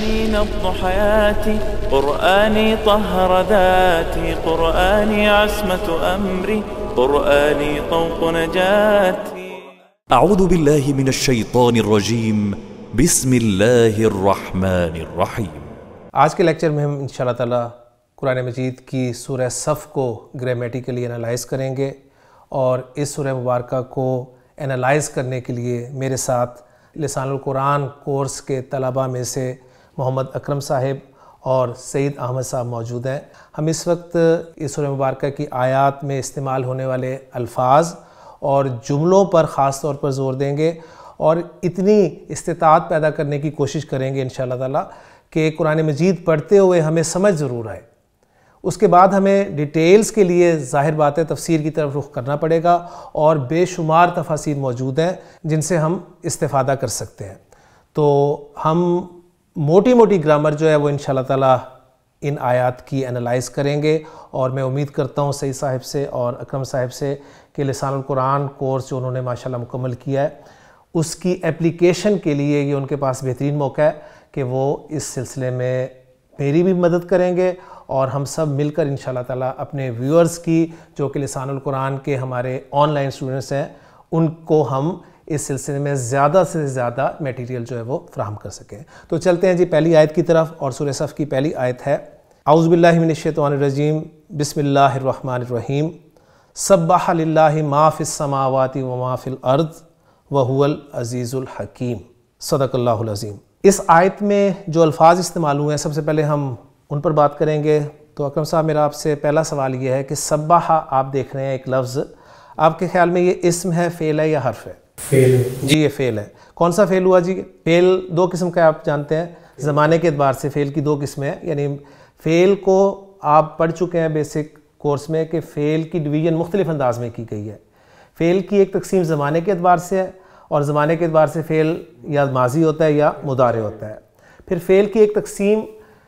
قرآني نبض حياتي، قرآني طهر ذاتي، قرآني عصمة أمري، قرآني طوق نجاتي. أعوذ بالله من الشيطان الرجيम، बिस्म रहीम। आज के लेक्चर में हम इंशाअल्लाह ताला कुरान मजीद की सूरह सफ़ को ग्रामेटिकली एनालाइज करेंगे और इस सूरह मुबारक को एनालाइज करने के लिए मेरे साथ लिसानुल कुरान कोर्स के तलबा में से मोहम्मद अकरम साहिब और सईद अहमद साहब मौजूद हैं। हम इस वक्त इस सूरह मुबारक की आयात में इस्तेमाल होने वाले अल्फाज और जुमलों पर ख़ास तौर पर ज़ोर देंगे और इतनी इस्तिताअत पैदा करने की कोशिश करेंगे इंशाअल्लाह ताला कि कुरान मजीद पढ़ते हुए हमें समझ ज़रूर आए। उसके बाद हमें डिटेल्स के लिए ज़ाहिर बात है तफसीर की तरफ रुख करना पड़ेगा और बेशुमार तफासीर मौजूद हैं जिनसे हम इस्तिफ़ादा कर सकते हैं। तो हम मोटी मोटी ग्रामर जो है वो इंशाअल्लाह ताला इन आयात की एनालाइज़ करेंगे और मैं उम्मीद करता हूँ सईद साहिब से और अकरम साहिब से कि लिसानुल कुरान कोर्स जो उन्होंने माशाल्लाह मुकम्मल किया है उसकी एप्लीकेशन के लिए ये उनके पास बेहतरीन मौका है कि वो इस सिलसिले में मेरी भी मदद करेंगे और हम सब मिलकर इंशाअल्लाह ताला अपने व्यूअर्स की जो कि लिसानुल कुरान के हमारे ऑनलाइन स्टूडेंट्स हैं उनको हम इस सिलसिले में ज़्यादा से ज़्यादा मटेरियल जो है वो फ्राहम कर सकें। तो चलते हैं जी पहली आयत की तरफ और सूरह सफ़ की पहली आयत है औज़ु बिल्लाहि मिनश्शैतानिर्रजीम बिस्मिल्लाहिर्रहमानिर्रहीम सब्बह लिल्लाहि मा फ़िस समावाति व मा फ़िल अर्द व हुवल अज़ीज़ुल हकीम। सदक़ल्लाहुल अज़ीम। इस आयत में जो अल्फाज इस्तेमाल हुए हैं सबसे पहले हम उन पर बात करेंगे। तो अकरम साहब मेरा आपसे पहला सवाल ये है कि सब्बाह आप देख रहे हैं एक लफ्ज़, आपके ख्याल में ये इस्म है, फ़ेल है या हर्फ है? फ़ेल जी, ये फ़ेल है। कौन सा फ़ेल हुआ जी? फ़ेल दो किस्म का आप जानते हैं, ज़माने के एतबार से फ़ेल की दो किस्में हैं। यानी फ़ेल को आप पढ़ चुके हैं बेसिक कोर्स में कि फ़ेल की डिवीज़न मुख्तलिफ़ अंदाज में की गई है। फ़ेल की एक तकसीम ज़माने के एतबार से है और ज़माने के एतबार से फ़ेल या माजी होता है या मुदारे होता है। फिर फ़ेल की एक तकसीम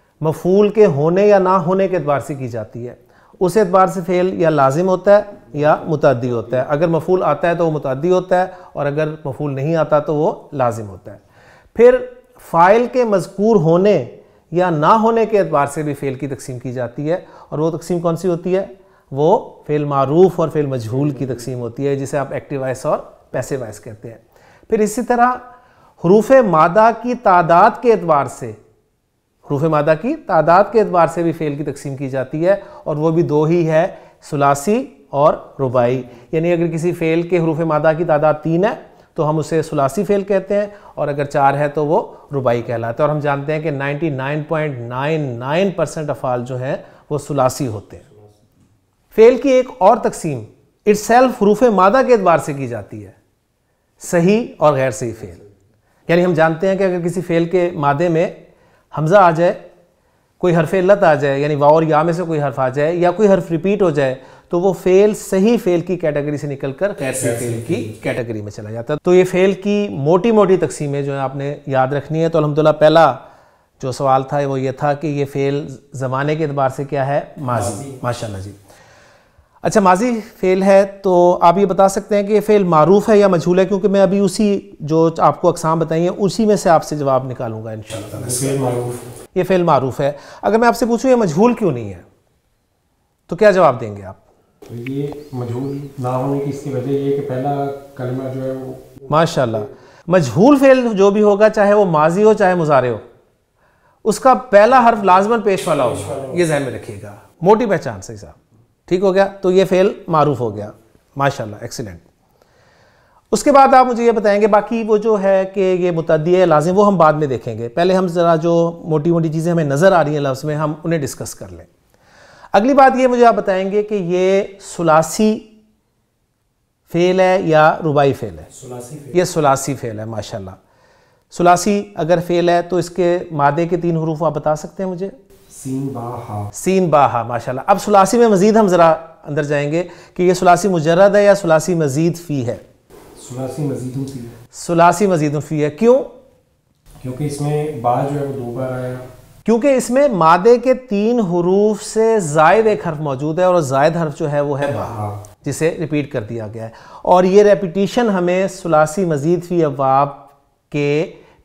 मफ़ूल के होने या ना होने के एतबार से की जाती है। उस एतबार से फ़ेल या लाजिम होता है या मुतअद्दी होता है। अगर मफ़ूल आता है तो वो मुतअद्दी होता है और अगर मफ़ूल नहीं आता तो वो लाजिम होता है। फिर फ़ाइल के मज़कूर होने या ना होने के एतबार से भी फ़ेल की तकसीम की जाती है और वो तकसीम कौन सी होती है? वो फ़ेल मारूफ़ और फ़ेल मजहूल की तकसीम होती है जिसे आप एक्टिव वॉइस और पैसिव वॉइस कहते हैं। फिर इसी तरह हरूफ मादा की तादाद के एतबार से, हरूफ मादा की तादाद के एतबार से भी फ़ेल की तकसीम की जाती है और वो भी दो ही है, सुलासी और रुबाई। यानी अगर किसी फ़ेल के हरूफ मादा की तादाद 3 है तो हम उसे सुलासी फ़ेल कहते हैं और अगर 4 है तो वो रुबाई कहलाता है। और हम जानते हैं कि 99.99% अफ़ाल जो हैं वो सुलासी होते हैं। फ़ेल की एक और तकसीम इटसेल्फ हरूफ मादा के एतबार से की जाती है, सही और गैर सही फ़ेल। यानी हम जानते हैं कि अगर किसी फ़ेल के मादे में हमज़ा आ जाए, कोई हर्फ इल्लत आ जाए यानी वाव और या में से कोई हर्फ आ जाए या कोई हर्फ रिपीट हो जाए तो वो फ़ेल सही फ़ेल की कैटेगरी से निकलकर गैर सही फ़ेल की कैटेगरी में चला जाता है। तो ये फ़ेल की मोटी मोटी तकसीमें जो है आपने याद रखनी है। तो अल्हम्दुलिल्लाह पहला जो सवाल था वो ये था कि ये फ़ेल ज़माने के एतबार से क्या है? माजी। माशाअल्लाह जी। अच्छा, माजी फ़ेल है तो आप ये बता सकते हैं कि ये फ़ेल मारूफ़ है या मजहूल है? क्योंकि मैं अभी उसी जो आपको अक़साम बताई हैं उसी में से आपसे जवाब निकालूंगा इंशाअल्लाह। ये फ़ेल मारूफ़ है। अगर मैं आपसे पूछूं ये मजहूल क्यों नहीं है तो क्या जवाब देंगे आप? तो ये मजहूल ना होने की इसकी वजह ये कि पहला कलमा जो है वो माशाअल्लाह, मजहूल फ़ेल जो भी होगा चाहे वो माजी हो चाहे मुज़ारे हो उसका पहला हर्फ लाज़िमन पेश वाला होगा, ये ज़हन में रखिएगा। मोटी पहचान सही साहब, ठीक हो गया। तो ये फ़ेल मारूफ़ हो गया, माशाअल्लाह, एक्सीलेंट। उसके बाद आप मुझे ये बताएंगे बाकी वो जो है कि ये मुतअद्दी है लाज़िम वो हम बाद में देखेंगे। पहले हम ज़रा जो मोटी मोटी चीज़ें हमें नज़र आ रही हैं लफ्ज़ में हम उन्हें डिस्कस कर लें। अगली बात ये मुझे आप बताएंगे कि ये सुलासी फ़ेल है या रुबाई फ़ेल है? ये सुलासी फ़ेल है, माशाअल्लाह। सुलासी अगर फ़ेल है तो इसके मादे के 3 हरूफ आप बता सकते हैं मुझे? सीन बा हा। सीन बा हा, माशाअल्लाह। अब सुलासी में मज़ीद हम ज़रा अंदर जाएंगे कि ये सुलासी मुजर्रद है या सुलासी मज़ीद फ़ी है? सुलासी मज़ीदुन फ़ी है। सुलासी मज़ीदुन फ़ी है, क्यों? क्योंकि इसमें बा जो है वो 2 बार आया, क्योंकि इसमें मादे के 3 हरूफ से ज़ायद एक हर्फ मौजूद है और ज़ायद हर्फ जो है वो है बा, जिसे रिपीट कर दिया गया है। और ये रेपिटिशन हमें सुलासी मज़ीद फ़ी अब्वाब के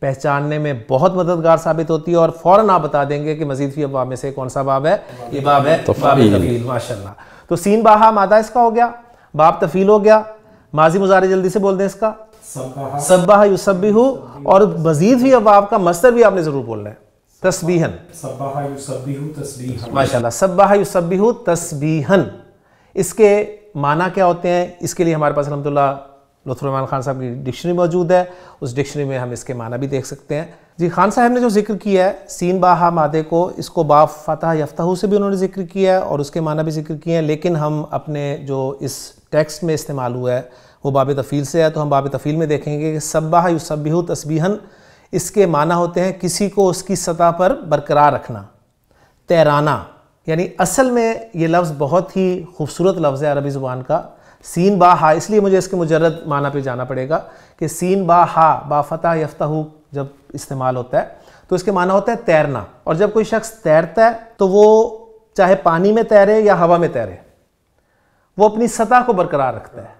पहचानने में बहुत मददगार साबित होती है और फ़ौरन आप बता देंगे कि मज़ीद फ़ी अबवाब में से कौन सा बाब है, ये बाब है बाब तफ़ील। माशाल्लाह। तो सीन बाहा मादा इसका हो गया, बाब तफ़ील हो गया, माजी मुजारे जल्दी से बोल दें इसका सब्बाह युसब्बिहु, और मज़ीद फ़ी अबवाब का मस्दर भी आपने ज़रूर बोलना है, तस्बीहन। सब्बाह युसब्बिहु तस्बीहन। माशाल्लाह, सब्बाह युसब्बिहु तस्बीहन। इसके माना क्या होते हैं, इसके लिए हमारे पास अल्हम्दुलिल्लाह लुत्फ़ुर रहमान खान साहब की डिक्शनरी मौजूद है, उस डिक्शनरी में हम इसके माना भी देख सकते हैं। जी, खान साहब ने जो जिक्र किया है सीन बाहा मादे को, इसको बाब फतह यफ्तहू से भी उन्होंने जिक्र किया है और उसके माना भी जिक्र किए हैं, लेकिन हम अपने जो इस टेक्स्ट में इस्तेमाल हुआ है वो बाब तफ़ील से है, तो हम बाब तफ़ील में देखेंगे कि सब्बाह युसब्बिहु तस्बीहन, इसके माना होते हैं किसी को उसकी सतह पर बरकरार रखना, तैराना। यानी असल में ये लफ्ज़ बहुत ही खूबसूरत लफ्ज़ है अरबी ज़ुबान का, सीन बा हा, इसलिए मुझे इसके मुजर्रद माना पे जाना पड़ेगा कि सीन बा हा बा फतह यफ्तहू जब इस्तेमाल होता है तो इसके माना होता है तैरना। और जब कोई शख्स तैरता है तो वो चाहे पानी में तैरे या हवा में तैरे, वो अपनी सतह को बरकरार रखता है।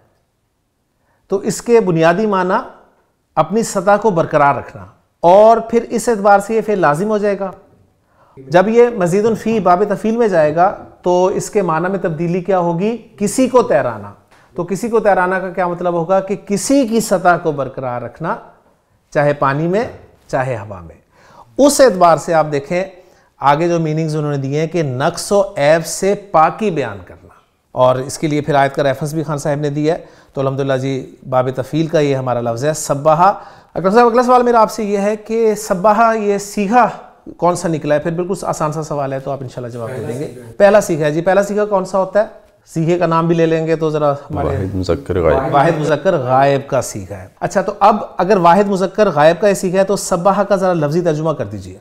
तो इसके बुनियादी माना अपनी सतह को बरकरार रखना, और फिर इस एतबार से ये फिर लाजिम हो जाएगा। जब ये मज़ीदुन फ़ी बाब तफ़ील में जाएगा तो इसके माना में तब्दीली क्या होगी, किसी को तैराना। तो किसी को तैराना का क्या मतलब होगा कि किसी की सतह को बरकरार रखना, चाहे पानी में चाहे हवा में। उस एतबार से आप देखें आगे जो मीनिंग्स उन्होंने दिए हैं कि नक्स व ऐब से पाकी बयान करना, और इसके लिए फिर आयत का रेफरेंस भी खान साहब ने दिया है। तो अल्हम्दुलिल्लाह जी बाब तफ़ील का ये हमारा लफ्ज़ है सब्बाहा। अकरम साहब, अगला सवाल मेरा आपसे ये है कि सब्बाहा ये सीगा कौन सा निकला है? फिर बिल्कुल आसान सा सवाल है, तो आप इंशाल्लाह जवाब दे देंगे। पहला सीगा है जी, पहला सीगा कौन सा होता है? सीगे का नाम भी ले लेंगे तो जरा हमारे वाहिद मुज़क्कर गायब का सीगा है। अच्छा, तो अब अगर वाहिद मुज़क्कर गायब का सीगा है तो सब्बाहा का जरा लफ्ज़ी तर्जुमा कर दीजिए।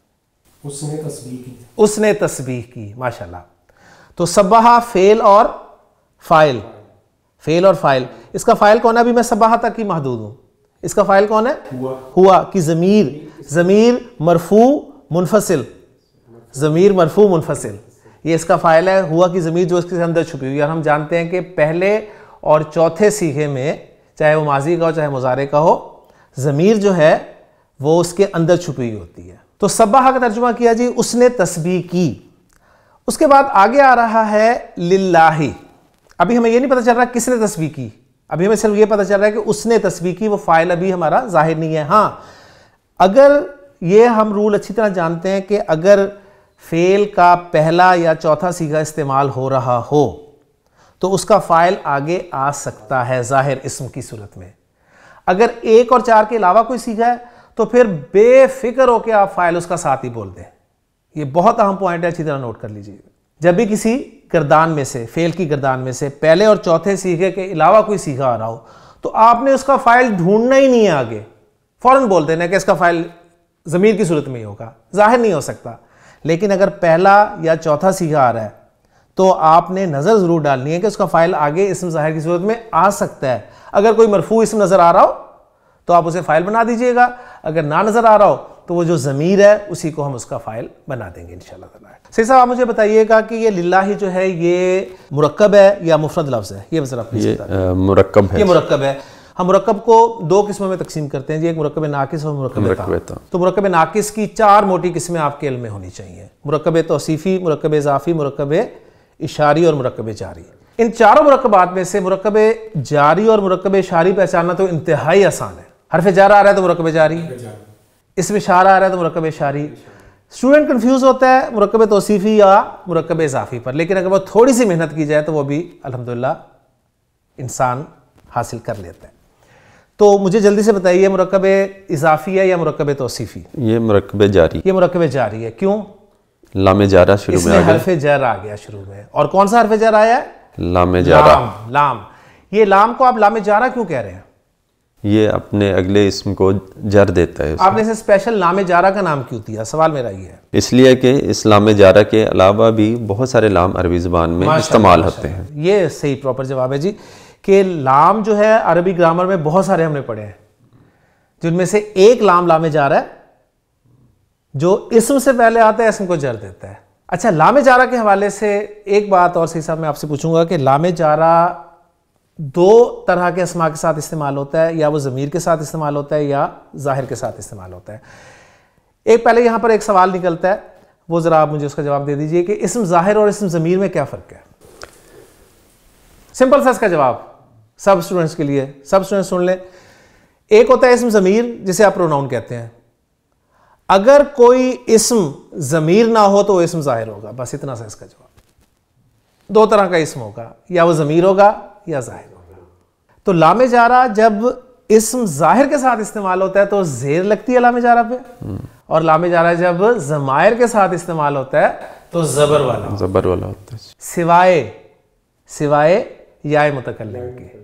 उसने तस्बीह की। उसने तस्बीह की, माशाल्लाह। तो सब्बाहा फेल और फाइल, फेल और फाइल। इसका फाइल कौन है? अभी मैं सब्बाहा तक ही महदूद हूँ। इसका फाइल कौन है? हुआ की ज़मीर मरफू मुनफसिल, ज़मीर मरफू मुनफसिल, ये इसका फ़ाइल है। हुआ की ज़मीर जो इसके अंदर छुपी हुई है। और हम जानते हैं कि पहले और चौथे सीगे में, चाहे वो माजी का हो चाहे मुजारे का हो, ज़मीर जो है वो उसके अंदर छुपी हुई होती है। तो सब्बाहा का तर्जुमा किया जी उसने तस्बीह की। उसके बाद आगे आ रहा है लिल्लाही। अभी हमें ये नहीं पता चल रहा किसने तस्बीह की, अभी हमें सिर्फ ये पता चल रहा है कि उसने तस्बीह की। वो फ़ाइल अभी हमारा जाहिर नहीं है। हाँ, अगर ये हम रूल अच्छी तरह जानते हैं कि अगर फेल का पहला या चौथा सीगा इस्तेमाल हो रहा हो तो उसका फ़ाइल आगे आ सकता है ज़ाहिर इस्म की सूरत में। अगर 1 और 4 के अलावा कोई सीगा है तो फिर बेफिक्र होकर आप फ़ाइल उसका साथ ही बोल दें। ये बहुत अहम पॉइंट है, अच्छी तरह नोट कर लीजिए। जब भी किसी गर्दान में से, फेल की गर्दान में से पहले और चौथे सीगे के अलावा कोई सीगा आ रहा हो तो आपने उसका फ़ाइल ढूंढना ही नहीं है, आगे फ़ौरन बोल देना कि इसका फ़ाइल ज़मीर की सूरत में ही होगा, ज़ाहिर नहीं हो सकता। लेकिन अगर पहला या चौथा सीगा आ रहा है तो आपने नज़र ज़रूर डालनी है कि उसका फ़ाइल आगे इस्म ज़ाहिर की सूरत में आ सकता है। अगर कोई मरफू इस्म नज़र आ रहा हो तो आप उसे फ़ाइल बना दीजिएगा, अगर ना नज़र आ रहा हो तो वो जो ज़मीर है उसी को हम उसका फ़ाइल बना देंगे इंशाअल्लाह ताला। सही साहब, आप मुझे बताइएगा कि ये लिल्लाही जो है ये मुरक्कब है या मुफरद लफ्ज़ है? ये ज़रा प्लीज़ बताइए। मुरक्कब है। ये मुरक्कब है। हम मुरक्कब को 2 किस्मों में तकसीम करते हैं जी, एक मुरक्कब नाकिस और मुरक्कब ता। तो मुरक्कब नाकिस की 4 मोटी किस्में आपके इल्म में होनी चाहिए। मुरक्कब तौसीफ़ी, मुरक्कब इज़ाफ़ी, मुरक्कब इशारी और मुरक्कब जारी। इन चारों मुरक्कबात में से मुरक्कब जारी और मुरक्कब इशारी पहचानना तो इंतहाई आसान है। हरफ जार आ रहा है तो मुरक्कब जारी, इसमें इशारा आ रहा है तो मुरक्कब इशारी। स्टूडेंट कंफ्यूज होता है मुरक्कब तौसीफ़ी या मुरक्कब इज़ाफ़ी पर, लेकिन अगर वो थोड़ी सी मेहनत की जाए तो वो भी अल्हम्दुलिल्लाह इंसान हासिल कर लेता है। तो मुझे जल्दी से बताइए, मुरक्कब इज़ाफ़ी है या मुरक्कब तौसीफ़ी? ये मुरक्कब जारी। ये मुरक्कब जारी है। क्यों? लामे जारा शुरू में आ गया, हरफ जर आ गया शुरू में। और कौन सा हरफ जर आया है? लामे जारा। लाम। ये लाम को आप लामे जारा क्यों कह रहे हैं? ये अपने अगले इस्म को जर देता है। आपने इसे स्पेशल लामे जारा का नाम क्यों दिया? सवाल मेरा ये है। इसलिए कि इस लामे जारा के अलावा भी बहुत सारे लाम अरबी ज़ुबान में इस्तेमाल होते हैं। ये सही प्रॉपर जवाब है जी, कि लाम जो है अरबी ग्रामर में बहुत सारे हमने पढ़े हैं, जिनमें से एक लाम लामे जारा है जो इस्म से पहले आता है, इस्म को जर देता है। अच्छा, लामे जारा के हवाले से एक बात और सही साहब मैं आपसे पूछूंगा कि लामे जारा दो तरह के अस्मा के साथ इस्तेमाल होता है, या वो ज़मीर के साथ इस्तेमाल होता है या ज़ाहिर के साथ इस्तेमाल होता है। एक पहले यहाँ पर एक सवाल निकलता है, वो ज़रा आप मुझे उसका जवाब दे दीजिए कि इस्म ज़ाहिर और इस्म ज़मीर में क्या फ़र्क है। सिंपल सा इसका जवाब सब स्टूडेंट्स के लिए, सब स्टूडेंट्स सुन लें। एक होता है इस्म ज़मीर, जिसे आप प्रोनाउन कहते हैं। अगर कोई इस्म ज़मीर ना हो तो वो इस्म ज़ाहिर होगा, बस इतना सा इसका जवाब। दो तरह का इस्म होगा, या वो ज़मीर होगा या ज़ाहिर होगा। तो लामे जारा जब इस्म ज़ाहिर के साथ इस्तेमाल होता है तो ज़ेर लगती है लामे जारा पे, और लामे जारा जब ज़मायर के साथ इस्तेमाल होता है तो ज़बर वाला होता है, सिवाय याए मुतकल्लिम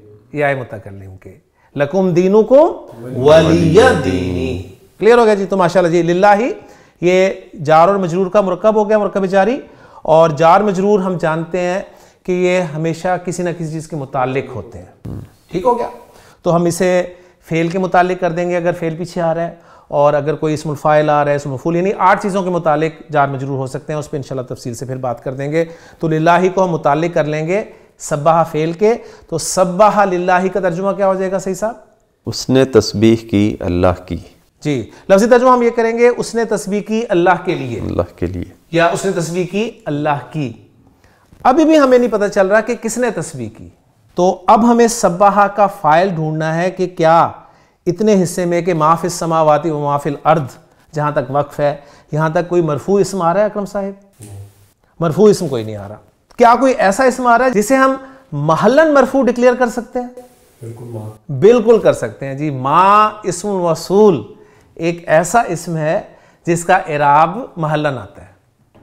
के, लकुम दीनुकुम वलिय दीनी। क्लियर हो गया जी। तो माशाल्लाह जी, लिल्लाही ये जार और मजरूर का मुरक्कब हो गया, मुरक्कब जारी। और जार मजरूर हम जानते हैं कि ये हमेशा किसी ना किसी चीज़ के मुतालिक होते हैं। ठीक हो गया। तो हम इसे फ़ेल के मुतालिक कर देंगे अगर फ़ेल पीछे आ रहा है, और अगर कोई इस्मुल फ़ाइल आ रहा है, इस्मुल मफ़ूल, यानी 8 चीज़ों के मुतालिक जार मजरूर हो सकते हैं। उस पर इंशाल्लाह तफसील से फिर बात कर देंगे। तो लिल्लाही को हम मुतालिक कर लेंगे सब्बाहा फ़ेल के, तो सब्बाहा लिल्लाही का तर्जुमा क्या हो जाएगा सही साहब? उसने तस्बीह की अल्लाह की। जी, लफ्ज़ी तर्जुमा हम ये करेंगे, उसने तस्बीह की अल्लाह के लिए, या उसने तस्बीह की अल्लाह की। अभी भी हमें नहीं पता चल रहा कि किसने तस्बीह की, तो अब हमें सब्बाहा का फ़ाइल ढूंढना है कि क्या इतने हिस्से में कि माफ़िस समावाती व माफ़िल अर्द, जहाँ तक वक्फ है, यहाँ तक कोई मरफू इस्म आ रहा है अकरम साहिब? मरफू इस्म कोई नहीं आ रहा। क्या कोई ऐसा इस्म आ रहा है जिसे हम महल्लन मरफू डिक्लेयर कर सकते हैं? बिल्कुल कर सकते हैं जी। मा इस्म वसूल एक ऐसा इस्म है जिसका इराब महल्लन आता है,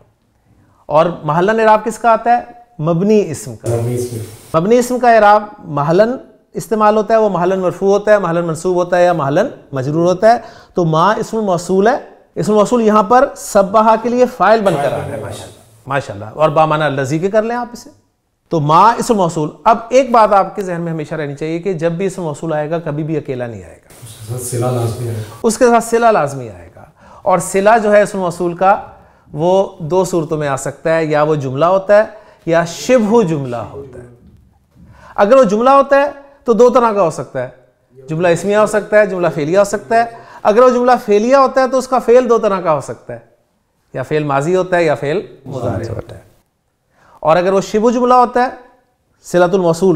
और महल्लन इराब किसका आता है? मबनी इस्म का। मबनी इस्म का इराब महल्लन इस्तेमाल होता है, वो महल्लन मरफू होता है, महल्लन मंसूब होता है, या महल्लन मजरूर होता है। तो मा इस्म मौसूल है, इस्म मौसूल यहाँ पर सब्बाहा के लिए फ़ाइल बनकर आ रहा है। माशाल्लाह माशाल्लाह। और बामाना लज़ी के कर लें आप इसे। तो मा इस्म मौसूल। अब एक बात आपके जहन में हमेशा रहनी चाहिए कि जब भी इस्म मौसूल आएगा कभी भी अकेला नहीं आएगा, उसके साथ सिला लाजमी आएगा। और सिला जो है इस्म मौसूल का वो दो सूरतों में आ सकता है, या वो जुमला होता है या शिब्हु जुमला होता है। अगर वो जुमला होता है तो दो तरह का हो सकता है, जुमला इस्मिया हो सकता है, जुमला फेलिया हो सकता है। अगर वो जुमला फेलिया होता है तो उसका फेल दो तरह का हो सकता है, या फेल माजी होता है या फेल मुज़ारी होता है। और अगर वो शिब्हु जुमला होता है सिलतुल मौसूल,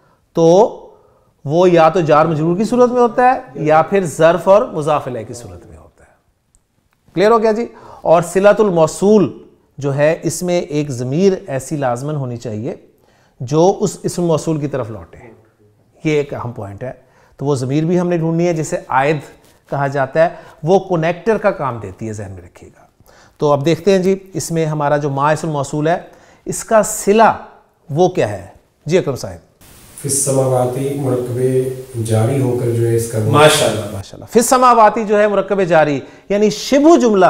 तो वो या तो जार मजरूर की सूरत में होता है या फिर ज़र्फ और मुज़ाफ़ इलैह की सूरत में होता है। क्लियर हो गया जी। और सिलतुल मौसूल जो है इसमें एक ज़मीर ऐसी लाजमन होनी चाहिए जो उस इस्म मौसूल की तरफ लौटे, ये एक अहम पॉइंट है। तो वो ज़मीर भी हमने ढूंढनी है, जिसे आयद कहा जाता है, वो कनेक्टर का काम देती है, जहन में रखिएगा। तो अब देखते हैं जी, इसमें हमारा जो मा इस्म मौसूल है इसका सिला वो क्या है जी अकरम साहब? फिस समावाती मुरक्कबे जारी होकर जो है इसका माशाल्लाह माशाल्लाह। फिस समावाती जो है मुरक्कबे जारी यानी शिब्हु जुमला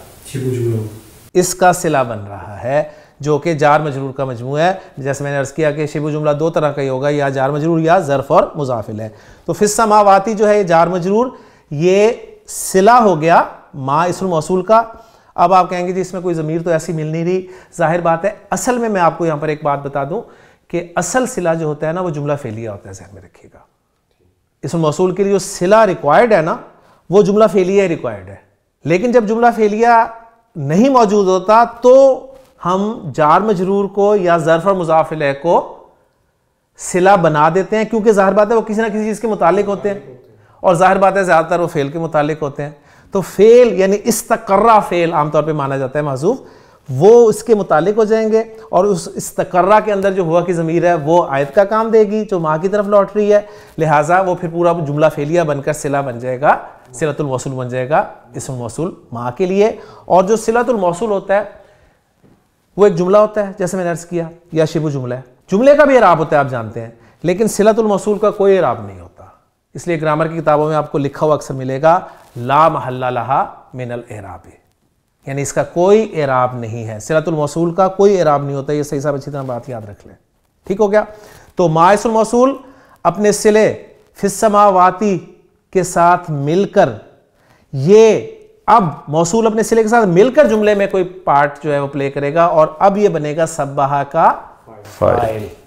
इसका सिला बन रहा है, जो कि जार मजरूर का मजमू है। जैसे मैंने अर्ज़ किया कि शिब्हु जुमला दो तरह का ही होगा, या जार मजरूर या ज़र्फ़ और मुज़ाफ़िल है। तो फिस समावाती जो है जार मजरूर, ये सिला हो गया मा इस्म मौसूल का। अब आप कहेंगे जी इसमें कोई ज़मीर तो ऐसी मिल नहीं रही, जाहिर बात है। असल में मैं आपको यहाँ पर एक बात बता दूँ कि असल सिला जो होता है ना वो जुमला फेलिया होता है, ज़हन में रखिएगा। इस्म मौसूल के लिए जो सिला रिक्वायर्ड है ना वो जुमला फेलिया रिक्वायर्ड है। लेकिन जब जुमला फेलिया नहीं मौजूद होता तो हम जार मजरूर को या ज़र्फ़ और मुज़ाफ़ इलैह को सिला बना देते हैं, क्योंकि ज़ाहिर बात है वो किसी ना किसी चीज़ के मुतालिक होते हैं, और ज़ाहिर बात है ज़्यादातर वो फ़ेल के मुतालिक होते हैं। तो फ़ेल यानी इस्तक़र्रा फ़ेल आमतौर पे माना जाता है महज़ूफ़, वो इसके मुतालिक हो जाएंगे, और उस इस्तक़र्रा के अंदर जो हुआ की ज़मीर है वो आयत का काम देगी जो माँ की तरफ लौट रही है, लिहाजा वो फिर पूरा जुमला फेलिया बनकर सिला बन जाएगा, सिलतुल मौसूल बन जाएगा इस्म मौसूल माँ के लिए। और जो सिलतुल मौसूल होता है वो एक जुमला होता है, जैसे मैंने अर्ज़ किया, या शिब्हु जुमला है। जुमले का भी इराब होता है आप जानते हैं, लेकिन सिलतुल मौसूल का कोई इराब नहीं होता। इसलिए ग्रामर की किताबों में आपको लिखा हुआ अक्सर मिलेगा ला महल्ला लहा मिनल इराब, यानी इसका कोई इराब नहीं है। सिलतुल मौसूल का कोई इराब नहीं होता, ये सही साहब अच्छी तरह बात याद रख लें। ठीक हो गया। तो मा इस्मुल मौसूल अपने सिले फिस समावाती के साथ मिलकर, ये अब मौसूल अपने सिले के साथ मिलकर जुमले में कोई पार्ट जो है वो प्ले करेगा, और अब ये बनेगा सब्बाहा का फाइल।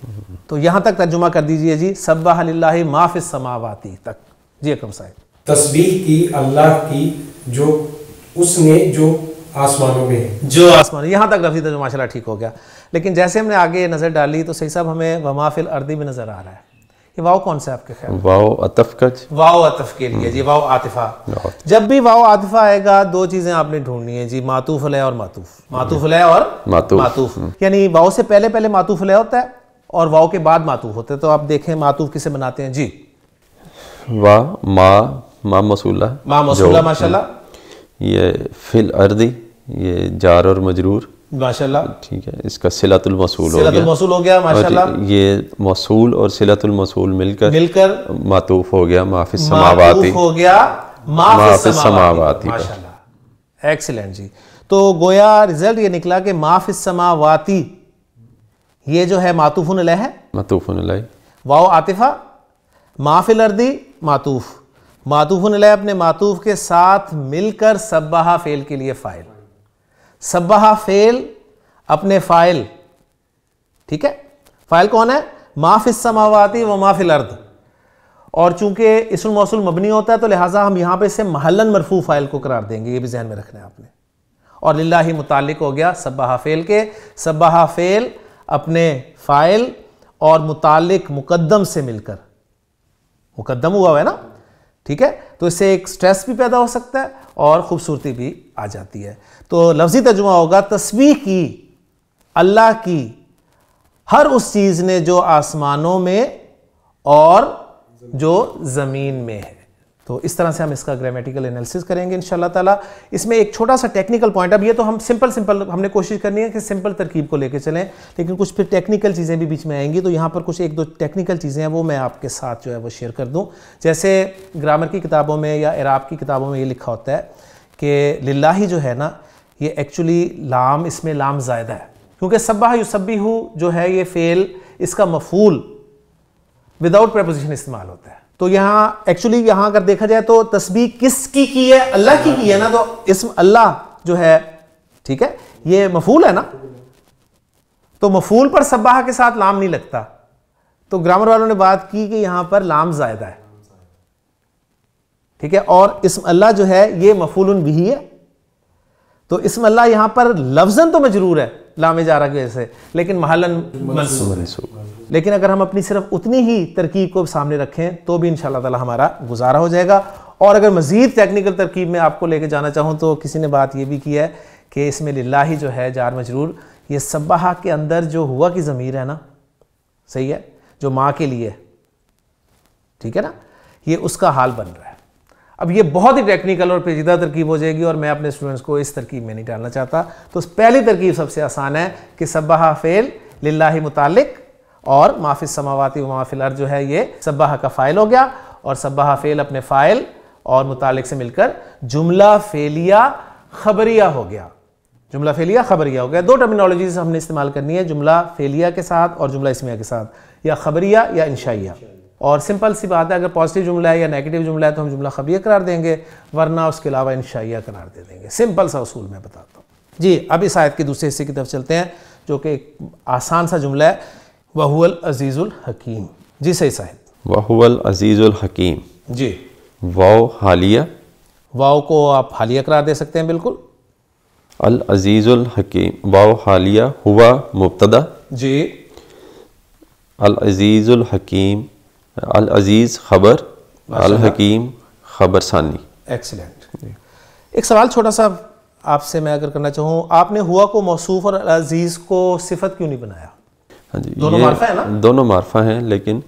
तो यहाँ तक तर्जुमा कर दीजिए जी, सब्बाह लिल्लाहि मा फिस समावाती तक। जी अकरम साहब। तस्बीह की अल्लाह की जो उसने जो आसमानों में है, जो आसमान, यहाँ तक लफ्ज़ी तर्जुमा माशाल्लाह ठीक हो गया। लेकिन जैसे हमने आगे नज़र डाली तो सही साहब हमें वमा फिल अर्दी में नज़र आ रहा है। ये वाव कौन सा है आपके ख्याल? वाव अतफ का, वाव अतफ के लिए जी, वाव आतिफा। जब भी वाव आतिफा आएगा दो चीज़ें आपने ढूंढनी है जी, मातूफ अलैह और मातूफ, मातूफ अलैह और मातूफ। यानी वाव से पहले पहले मातूफ अलैह होता है और वाव के बाद मातूफ होता है। तो आप देखें मातूफ किसे बनाते हैं जी? वाह मा मसूला, मा मसूला माशाल्लाह। ये फिल अर्दी, ये जार और मजरूर माशाल्लाह, ठीक है। इसका सिलतुल मसूल हो गया माशाल्लाह। ये मसूल और सिलतुल मसूल मिलकर मातूफ हो गया माफिस समावाती, हो गया माफिस समावाती माशाल्लाह। एक्सीलेंट जी। तो गोया रिजल्ट ये निकला कि माफिस समावाती ये जो है मातूफुन अलैह है, मातूफुन अलैह। वाव आतिफा, माफिल अर्दी मातूफ, मातूफुन अलैह अपने मातूफ के साथ मिलकर सब्बाहा फेल के लिए फाइल, सब्बाहा फेल अपने फाइल, ठीक है। फाइल कौन है? माफिस समावाती व माफिल अर्द। और चूंकि इस्मुल मौसूल मबनी होता है तो लिहाजा हम यहां पे इसे महल्लन मरफू फाइल को करार देंगे, ये भी जहन में रखना है आपने। और लिल्लाही मुतालिक हो गया सब्बाहा फेल के, सब्बाहा फेल अपने फाइल और मुतालिक मुकद्दम से मिलकर, मुकद्दम हुआ है ना, ठीक है। तो इससे एक स्ट्रेस भी पैदा हो सकता है और खूबसूरती भी आ जाती है। तो लफ्जी तर्जुमा होगा तस्बीह की अल्लाह की हर उस चीज ने जो आसमानों में और जो जमीन में है। तो इस तरह से हम इसका ग्रामेटिकल एनालिसिस करेंगे इंशाल्लाह ताला। इसमें एक छोटा सा टेक्निकल पॉइंट, अब ये तो हम सिंपल हमने कोशिश करनी है कि सिंपल तरकीब को लेकर चलें, लेकिन कुछ फिर टेक्निकल चीज़ें भी बीच में आएंगी। तो यहाँ पर कुछ एक दो टेक्निकल चीज़ें हैं वो मैं आपके साथ जो है वो शेयर कर दूँ। जैसे ग्रामर की किताबों में या इराब की किताबों में ये लिखा होता है कि लिल्लाही जो है ना, ये एक्चुअली लाम, इसमें लाम ज़ायदा है, क्योंकि सब्बाह युसब्बिहु जो है ये फेल, इसका मफूल विदाउट प्रेपोजिशन इस्तेमाल होता है। तो यहाँ एक्चुअली यहाँ अगर देखा जाए तो तस्बीह किसकी की है? अल्लाह की है ना। तो इस्म अल्लाह जो है, ठीक है, ये मफूल है ना, तो मफूल पर सब्बाह के साथ लाम नहीं लगता। तो ग्रामर वालों ने बात की कि यहां पर लाम जायदा है, ठीक है। और इस्म अल्लाह जो है ये मफूलुन बिही है, तो इस्म अल्लाह यहां पर लफ्जन तो मजरूर है लाम जारा की वजह से, लेकिन महलन मंसूब। लेकिन अगर हम अपनी सिर्फ उतनी ही तरकीब को सामने रखें तो भी इंशाअल्लाह ताला हमारा गुजारा हो जाएगा। और अगर मजीद टेक्निकल तरकीब में आपको लेके जाना चाहूँ तो किसी ने बात ये भी की है कि इसमें लिल्लाही जो है जार मजरूर, ये सब्बाहा के अंदर जो हुआ की ज़मीर है ना, सही है, जो माँ के लिए, ठीक है ना, ये उसका हाल बन रहा है। अब ये बहुत ही टेक्निकल और पेचीदा तरकीब हो जाएगी और मैं अपने स्टूडेंट्स को इस तरकीब में नहीं डालना चाहता। तो पहली तरकीब सबसे आसान है कि सब्बाहा फेल लिल्लाही मुतालिक और माफिस समावाती व माफिल अर्द जो है ये सब्बाहा का फ़ाइल हो गया, और सब्बाहा फेल अपने फ़ाइल और मुतालिक से मिलकर जुमला फेलिया खबरिया हो गया। जुमला फेलिया खबरिया हो गया। दो टर्मिनोलॉजीज हमने इस्तेमाल करनी है, जुमला फेलिया के साथ और जुमला इस्मिया के साथ, या खबरिया या इंशाइया। और सिंपल सी बात है, अगर पॉजिटिव जुमला है या नेगेटिव जुमला है तो हम जुमला खबरिया करार देंगे, वरना उसके अलावा इंशाइया करार दे देंगे। सिंपल सा उसूल मैं बताता हूँ जी। अब इस आयत के दूसरे हिस्से की तरफ चलते हैं जो कि एक आसान सा जुमला है, वहुवल अजीजुल हकीम। जी सही साहिब, वहुवल अजीजुल हकीम जी। वाव हालिया, वाव को आप हालिया करार दे सकते हैं बिल्कुल। अल अजीजुल हकीम, वाव हालिया हुआ मुब्तदा जी, अल अजीजुल हकीम, अल अजीज खबर, अल हकीम खबर सानी। एक्सीलेंट। एक सवाल छोटा सा आपसे मैं अगर करना चाहूँ, आपने हुआ को मौसूफ और अल अजीज को सिफत क्यों नहीं बनाया? हाँ जी, दोनों मार्फा है ना? दोनों मार्फा हैं, लेकिन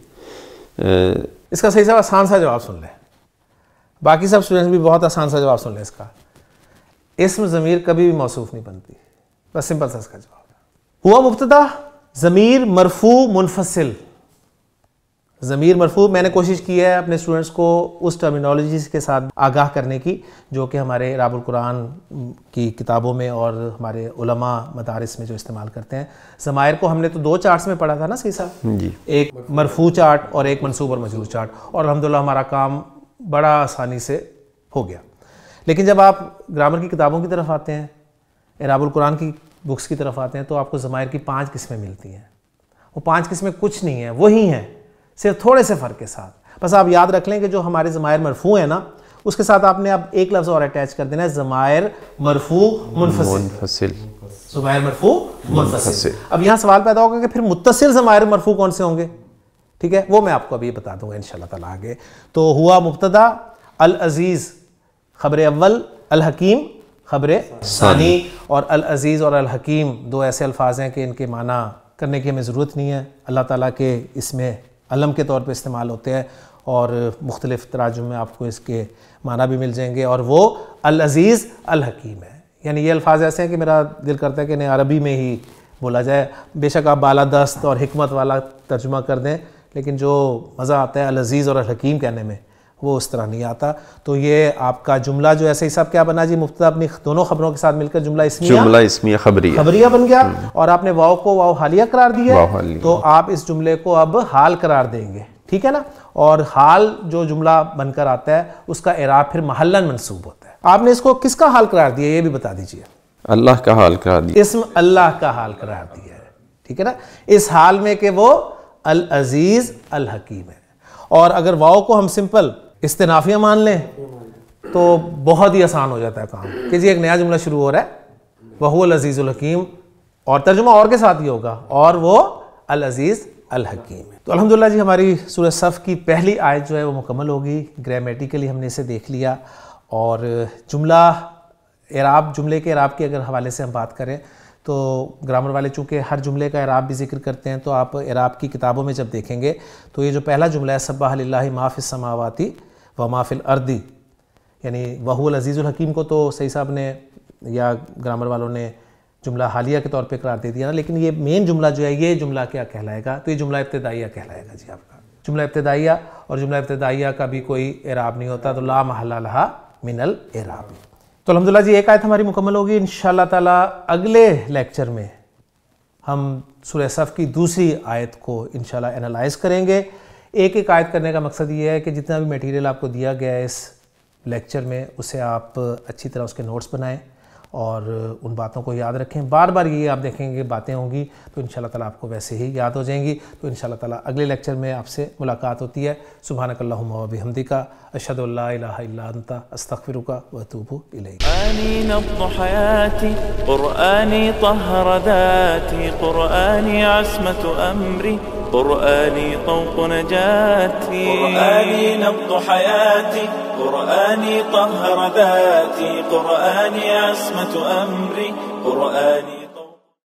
इसका सही सा आसान सा जवाब सुन लें, बाकी सब स्टूडेंट्स भी बहुत आसान सा जवाब सुन लें इसका। इस्म ज़मीर कभी भी मौसूफ नहीं बनती, बस सिंपल सा इसका जवाब है। हुआ मुब्तदा, ज़मीर मरफू मुनफसिल। ज़मीर मरफू, मैंने कोशिश की है अपने स्टूडेंट्स को उस टर्मिनोलॉजी के साथ आगाह करने की जो कि हमारे राबुल कुरान की किताबों में और हमारे उलमा मदारिस में जो इस्तेमाल करते हैं। ज़मायर को हमने तो दो चार्ट्स में पढ़ा था ना सही साहब जी, एक मरफू चार्ट और एक मनसूब और मजरूर चार्ट, और अल्हम्दुलिल्लाह हमारा काम बड़ा आसानी से हो गया। लेकिन जब आप ग्रामर की किताबों की तरफ आते हैं, राबुल कुरान की बुक्स की तरफ आते हैं, तो आपको ज़मायर की 5 किस्में मिलती हैं। वो 5 किस्में कुछ नहीं है, वही हैं, सिर्फ थोड़े से फ़र्क के साथ। बस आप याद रख लें कि जो हमारे ज़मायर मरफू है ना, उसके साथ आपने अब एक लफ्ज़ और अटैच कर देना है, ज़मायर मरफू मुनफसिल। ज़मायर मरफू मुनफसिल। अब यहाँ सवाल पैदा होगा कि फिर मुत्तसिल ज़मायर मरफू कौन से होंगे? ठीक है, वो मैं आपको अभी बता दूंगा इंशाल्लाह ताला आगे। तो हुआ मुब्तदा, अल अजीज़ खबर अव्वल, अल हकीम खबर सानी। और अल अजीज़ और अल हकीम दो ऐसे अल्फाज हैं कि इनके माना करने की हमें ज़रूरत नहीं है, अल्लाह ताला के इसमें अलम के तौर पे इस्तेमाल होते हैं और मुख्तलिफ़ तराजुम में आपको इसके माना भी मिल जाएंगे। और वो अल अजीज़ अल हकीम है, यानी ये अल्फाज ऐसे हैं कि मेरा दिल करता है कि इन्हें अरबी में ही बोला जाए। बेशक आप बालादस्त और हिकमत वाला तर्जुमा कर दें, लेकिन जो मज़ा आता है अल अजीज़ और अल हकीम कहने में, वो उस तरह नहीं आता। तो ये आपका जुमला जो ऐसे ही सब क्या बना जी, मुफ्तदा अपनी दोनों खबरों के साथ मिलकर जुमला इस्मिया खबरिया बन गया, और आपने वाव को वाव हालिया करार दिया, तो आप इस जुमले को अब हाल करार देंगे, ठीक है ना। और हाल जो जुमला बनकर आता है उसका एराब फिर महल्लन मंसूब होता है। आपने इसको किसका हाल करार दिया ये भी बता दीजिए। अल्लाह का हाल करार दिया, इस्म अल्लाह का हाल करार दिया है, ठीक है ना, इस हाल में कि वो अल अजीज़ अल हकीम है। और अगर वाव को हम सिंपल इस्तिनाफिया मान लें तो बहुत ही आसान हो जाता है काम कि जी एक नया जुमला शुरू हो रहा है, वहुवल अजीज़ुल हकीम, और तर्जुमा और के साथ ही होगा, और वो अल अजीज़ अल हकीम है। तो अल्हम्दुलिल्लाह जी हमारी सूरह सफ़ की पहली आयत जो है वो मुकम्मल होगी। ग्रामेटिकली हमने इसे देख लिया, और जुमला एराब, जुमले के एराब के अगर हवाले से हम बात करें तो ग्रामर वाले चूँकि हर जुमले का एराब भी जिक्र करते हैं, तो आप एराब की किताबों में जब देखेंगे तो ये जो पहला जुमला है सब्बाह लिल्लाहि मा फिस समावाति व मा फिल अर्दी, यानी वहुवल अजीज़ुल हकीम को तो सही साहब ने या ग्रामर वालों ने जुमला हालिया के तौर पे करार दे दिया ना, लेकिन ये मेन जुमला जो है ये जुमला क्या कहलाएगा? तो ये जुमला इब्तिदाइया कहलाएगा जी आपका, जुमला इब्तिदाइया। और जुमला इब्तिदाइया का भी कोई एराब नहीं होता, तो ला महल्ला लहा मिनल एराब। तो अल्हम्दुलिल्लाह जी एक आयत हमारी मुकम्मल होगी। इंशाअल्लाह ताला अगले लेक्चर में हम सूरह सफ़ की दूसरी आयत को इंशाअल्लाह एनालाइज करेंगे। एक एक आयत करने का मकसद ये है कि जितना भी मटेरियल आपको दिया गया है इस लेक्चर में, उसे आप अच्छी तरह उसके नोट्स बनाएं और उन बातों को याद रखें। बार बार ये आप देखेंगे बातें होंगी तो इंशाअल्लाह ताला आपको वैसे ही याद हो जाएंगी। तो इंशाअल्लाह ताला अगले लेक्चर में आपसे मुलाकात होती है। सुब्हानकल्लाहुम्मा व बिहम्दिका अशहदु अल्ला इलाहा इल्ला अंता अस्तगफिरुका व अतूबु इलैक। क़ुरआनी नब्ज़ु हयाती, क़ुरआनी तहर ज़ाती, क़ुरआनी अस्मतु अम्री, क़ुरआनी तौक़ नजाती। क़ुरआनी नब्ज़ु हयाती, क़ुरआनी तहर ज़ाती, क़ुरआनी अस्मतु अम्री, क़ुरआनी